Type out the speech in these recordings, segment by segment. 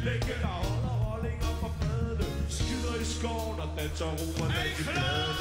længe. Der holder rollinger på bredene, skider i skoven og danser romerne i bladene.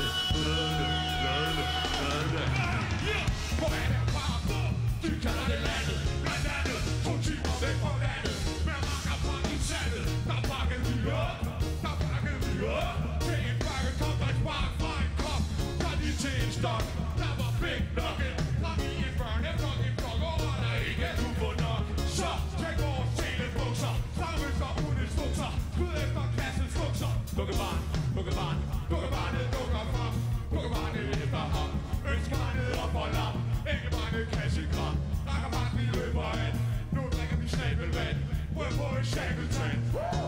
Hvor er det bare på? De kalder det landet, blandt andet 2 timer væk fra vandet. Med mange fra i sandet, der pakker vi op, der pakker vi op. Til en bakke kom der et spark fra en kop, der lige til en stok. Der var big nugget, fra mine børn efter en blok over, der ikke er du på nok. Så tjek vores telebukser, strammelser uden instrukser, skud efter klassens bukser. Dukkebarn, dukkebarn, dukkebarnet dukker frem, dukkebarnet efter ham. Ønskebarnet op og lam, æggebarnet kassekram. Rakker barn, vi løber an, nu drikker vi snabelvand. Rød på en sabeltand.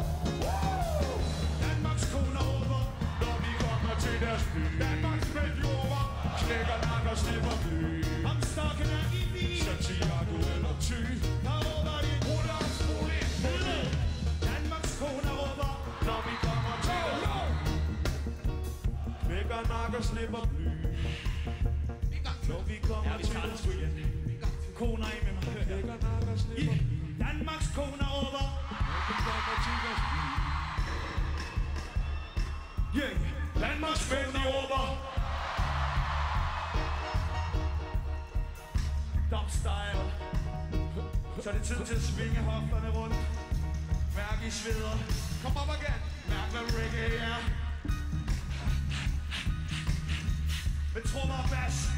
Danmarks koner over, når vi kommer til deres by. Danmarks mænd jord, knækker nak og slipper bly. Om stokken er i bil, Santiago eller Thy. Der råber de ruller og spoler i Danmarks koner over, når vi kommer til deres by. Knækker nak og slipper bly. Når vi kommer til deres by. Koner i med mig. Knækker nak og slipper bly. Danmarks koner over, når vi kommer til deres by. Yeah, Danmarks mænd i over. Dubstyle. Så er det tid til at svinge hofterne rundt. Mærk i sveder. Kom op igen. Mærk hvad reggae er. Med trommer og bas.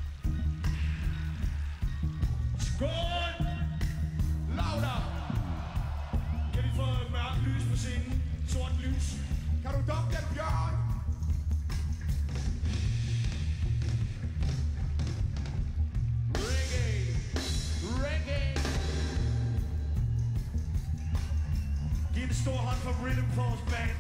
Skål! Lauda! Kan vi få mørkt lys på scenen? Sort lys. Kan du dukke den, Bjørn? Reggae! Reggae! Giv en stor hånd for Rhythm Force Band.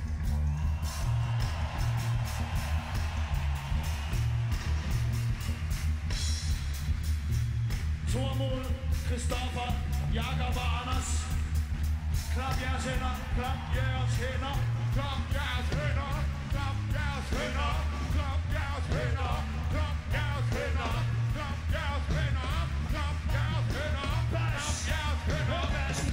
Tormod, Christoffer, Jakob og Anders. Klap jeres hænder, klap jeres hænder, klap jeres hænder, klap jeres hænder, klap jeres hænder, klap jeres hænder, klap jeres hænder, klap jeres hænder, klap jeres hænder, bassen.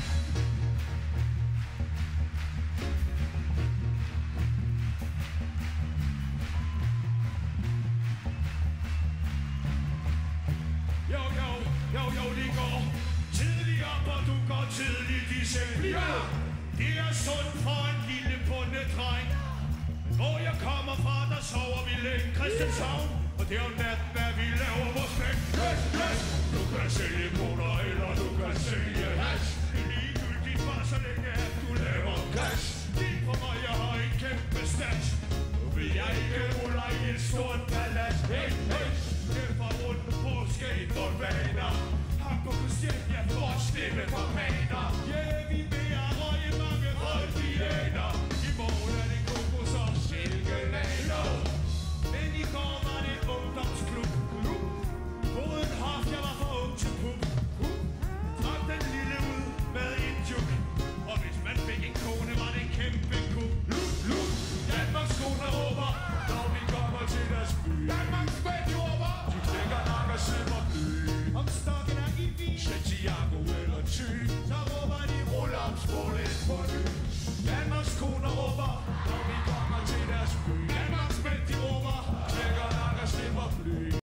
Jo, jo, jo, jo, det går tidligt op, og du går tidligt i seng. Ja! Det er sundt for en lille bondedreng. Hvor jeg kommer fra, der sover vi længe Christianshavn. Og det er om natten, at vi laver vores penge. Yes, yes! Du kan sælge koner, eller du kan sælge hash. Det er ligegyldigt bare så længe, at du laver cash. Giv på mig, jeg har en kæmpe stash. Nu vil jeg ikke rulle i et stort palads. Hey, hey! Kæmper rundt på skateboardbaner. Ham på Christian, jeg får stemme på banen.